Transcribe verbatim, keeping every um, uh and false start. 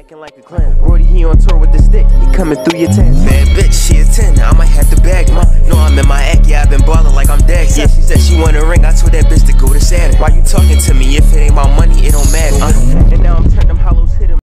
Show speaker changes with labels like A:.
A: acting like a clown. Brody, he on tour with the stick, he coming through your tent. Bad bitch, she a ten, I might have to bag mine. No, I'm in my act, yeah, I been ballin' like I'm Dax. Yeah, she said she want a ring, I told that bitch to go to Saturn. Why you talking to me? If it ain't my money, it don't matter. Uh, and now I'm turning them hollows, hit 'em.